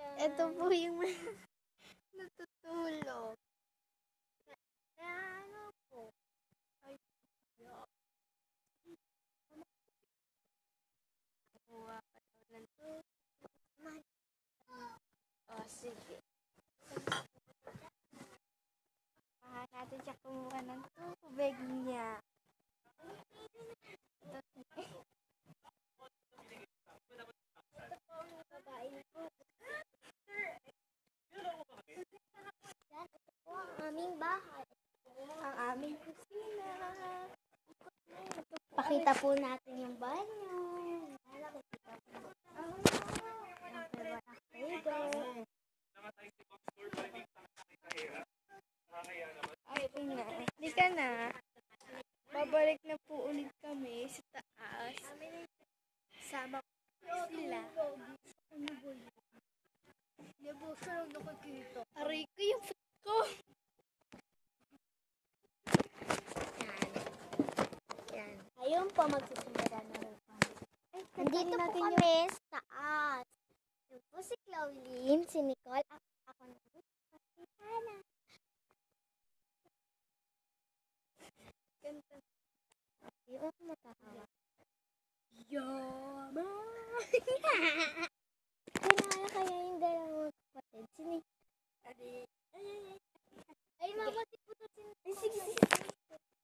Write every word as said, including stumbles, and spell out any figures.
Ito po yung natutulog. Kaya ano po? Ay, kuha ka daw ng tubig. O, sige. Paha natin siya kumuha ng tubig niya. Aming bahay. Ang aming kusina. Pakita po natin yung banyo. Ay, na. Hindi ka na. Babalik na po ulit kami sa taas. Sama ko sila. Nebo, siya lang nakikita. Aray ko yung foot ko. Yan. Ayun po, magsusunod na rin po. Nandito po kami sa taas. Yung po si Claudine, si Nicole, ako, ako na po. Si Hannah. Ganda. Yung ako matahawa. Yama! Kinala kaya yung dalawang kapatid. Sini? Ay, mama, si puto sin. Ay, sige, sige.